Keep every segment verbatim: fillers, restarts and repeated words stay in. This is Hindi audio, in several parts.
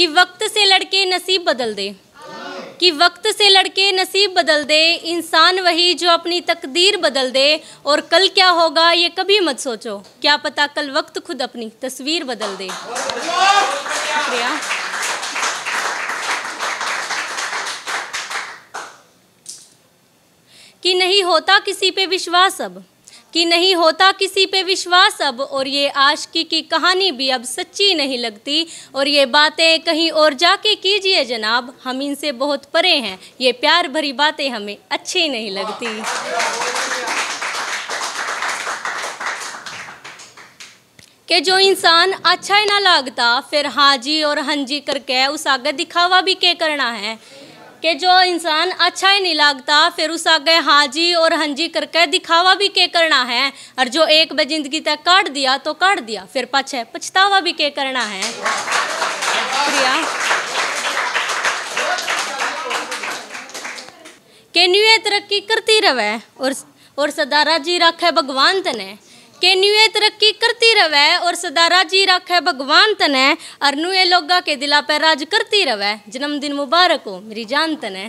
कि वक्त से लड़के नसीब बदल दे, कि वक्त से लड़के नसीब बदल दे, इंसान वही जो अपनी तकदीर बदल दे। और कल क्या होगा ये कभी मत सोचो, क्या पता कल वक्त खुद अपनी तस्वीर बदल दे। शुक्रिया। कि नहीं होता किसी पे विश्वास अब, कि नहीं होता किसी पे विश्वास अब, और ये आशिकी की कहानी भी अब सच्ची नहीं लगती। और ये बातें कहीं और जाके कीजिए जनाब, हम इनसे बहुत परे हैं, ये प्यार भरी बातें हमें अच्छी नहीं लगती। कि जो इंसान अच्छा ही ना लागता, फिर हाँ जी और हाँ जी करके उस आगे दिखावा भी क्या करना है। कि जो इंसान अच्छा ही नहीं लगता, फिर उस आगे हाँ जी और हाँ जी करके दिखावा भी क्या करना है। और जो एक बार जिंदगी तक काट दिया तो काट दिया, फिर पाछे पछतावा भी क्या करना है। प्रिया के न्यूए तरक्की करती रहे और और सदा राजी रखे भगवान तने, के न्यूए तरक्की करती रहे और सदा राजी रखे भगवान तने। और नुए लोगा के दिला पे राज करती रहे, जन्मदिन मुबारक हो मेरी जान तने।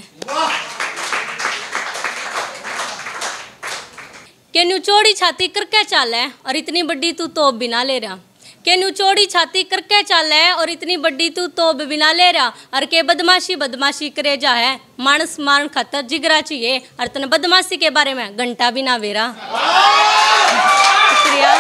के न्यू चौड़ी छाती करके चाले और इतनी बड़ी तू तोप बिना ले रहा, के न्यू चौड़ी छाती करके चाले और इतनी बड़ी तू तोप बिना ले रहा। और के बदमाशी बदमाशी करे जा है, मानस मारन खातर जिगरा चाहिए, और तने बदमाशी के बारे में घंटा भी ना वेरा। शुक्रिया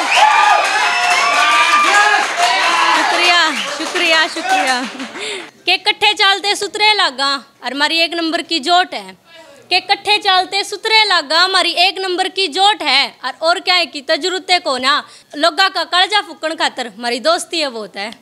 शुक्रिया शुक्रिया शुक्रिया। के कट्ठे चालते सुतरे लागा और हमारी एक नंबर की जोट है, के कट्ठे चालते सुतरे लागा हमारी एक नंबर की जोट है। और और क्या है कि तजुर्बे को ना लोगा का कालजा फूकन खातर हमारी दोस्ती है बहुत है।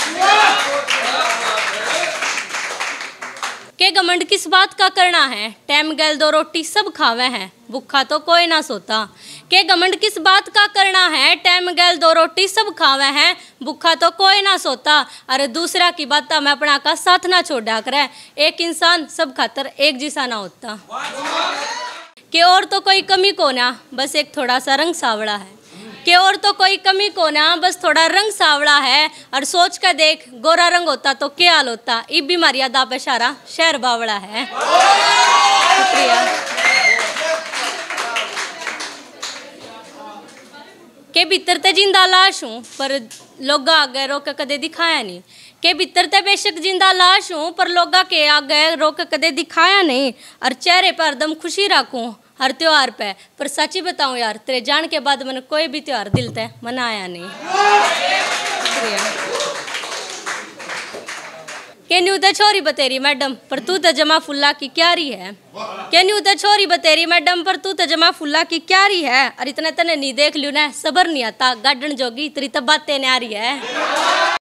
के घमंड किस बात का करना है, टाइम गैल दो रोटी सब खावे हैं, भूखा तो कोई ना सोता। के घमंड किस बात का करना है, टाइम गैल दो रोटी सब खावे हैं, भूखा तो कोई ना सोता। अरे दूसरा की बात मैं अपना का साथ ना छोड़ा करे, एक इंसान सब खातर एक जैसा ना होता। के और तो कोई कमी को ना, बस एक थोड़ा सा रंग सावड़ा है, के और तो कोई कमी को ना, बस थोड़ा रंग सावड़ा है। और सोच कर देख गोरा रंग होता तो क्या हाल होता, ये बीमारी दा पे सारा शहर बावड़ा है। शुक्रिया। के भीतर ते जिंदा लाश हूँ पर लोग आगे रोक कदे दिखाया नहीं, के भीतर ते बेशक जिंदा लाश हूँ पर लोग के आगे रोक कदे दिखाया नहीं। और चेहरे पर दम खुशी रखूँ हर त्योहार पे, पर सच्ची बताऊं यार तेरे जान के बाद मैंने कोई भी त्योहार दिल ते मनाया नहीं। के न्यू तो छोरी बतेरी मैडम पर तू तो जमा फुल्ला की क्यारी है, के न्यू तो छोरी बतेरी मैडम पर तू तो जमा फुल्ला की क्यारी है। और इतने तने नहीं देख लियो ना, सबर नहीं आता गार्डन जोगी तेरी तो बातें न्यारी है।